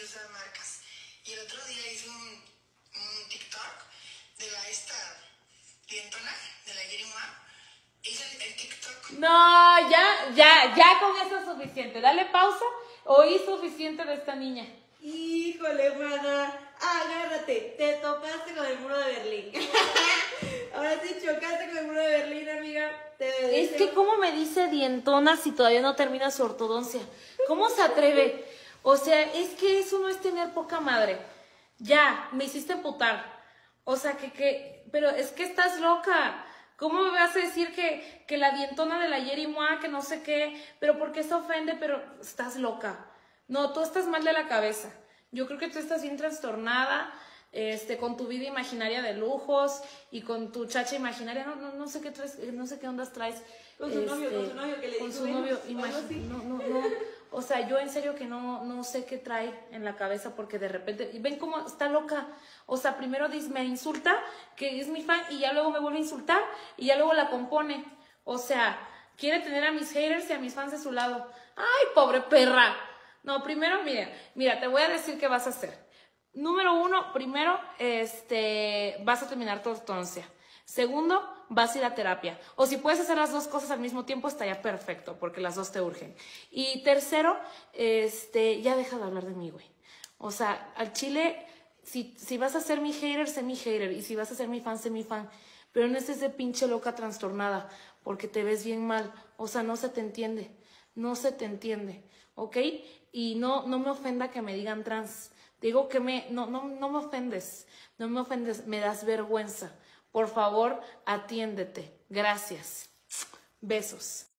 usar marcas. Y el otro día hice un TikTok de la esta dientona, de la Yerima. Hice el TikTok. No, ya con eso es suficiente. Dale pausa. Oí suficiente de esta niña. Híjole, mana, agárrate, te topaste con el muro de Berlín. Ahora sí chocaste con el muro de Berlín, amiga. Es que cómo me dice dientona si todavía no termina su ortodoncia. ¿Cómo se atreve? O sea, es que eso no es tener poca madre. Ya, me hiciste emputar. O sea, pero es que estás loca. ¿Cómo me vas a decir que la dientona de la Yerimoa, que no sé qué, pero por qué se ofende? Pero estás loca. No, tú estás mal de la cabeza. Yo creo que tú estás bien trastornada, con tu vida imaginaria de lujos y con tu chacha imaginaria. No sé qué traes, no sé qué ondas traes. Con su novio que le con dijo su novio, no. O sea, yo en serio que no sé qué trae en la cabeza porque de repente, y ven cómo está loca. O sea, primero me insulta, que es mi fan, y ya luego me vuelve a insultar, y ya luego la compone. O sea, quiere tener a mis haters y a mis fans de su lado. ¡Ay, pobre perra! No, primero, mira, te voy a decir qué vas a hacer. Número 1, primero, vas a terminar tu ortodoncia. Segundo, vas a ir a terapia. O si puedes hacer las dos cosas al mismo tiempo, estaría perfecto, porque las dos te urgen. Y tercero, ya deja de hablar de mí, güey. O sea, al chile, si vas a ser mi hater, sé mi hater. Y si vas a ser mi fan, sé mi fan. Pero no estés de pinche loca trastornada, porque te ves bien mal. O sea, no se te entiende. No se te entiende, ¿ok? Y no me ofenda que me digan trans. Digo que no me ofendes. No me ofendes, me das vergüenza. Por favor, atiéndete. Gracias. Besos.